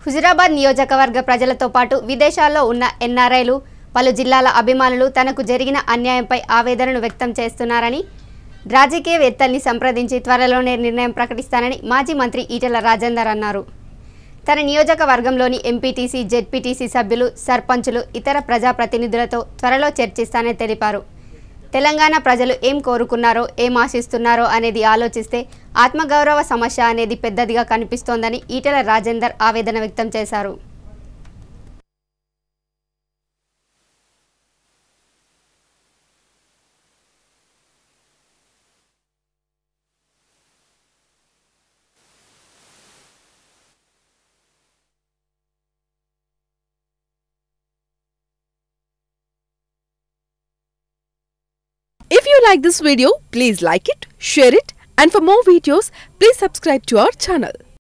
హుజురాబాద్ నియోజకవర్గ ప్రజలతో పాటు విదేశాల్లో ఉన్న ఎన్ఆర్ఐలు పలు జిల్లాల అభిమానులు తనకు జరిగిన అన్యాయంపై ఆవేదనను వ్యక్తం చేస్తున్నారని రాజకీయవేత్తల్ని సంప్రదించి త్వరలోనే నిర్ణయం ప్రకటిస్తానని మాజీ మంత్రి ఈటెల రాజేందర్ అన్నారు. తన నియోజకవర్గంలోని ఎంపీటీసీ, జెడ్పీటీసీ సభ్యులు, సర్పంచులు, ఇతర ప్రజాప్రతినిధులతో త్వరలో చర్చిస్తానని తెలిపారు. తెలంగాణ ప్రజలు ఏం కోరుకున్నారో, ఏం ఆశిస్తున్నారో అనేది ఆలోచిస్తే ఆత్మగౌరవ సమస్య అనేది పెద్దదిగా కనిపిస్తోందని ఈటెల రాజేందర్ ఆవేదన వ్యక్తం చేశారు. If you like this video, please like it, share it, and for more videos, please subscribe to our channel.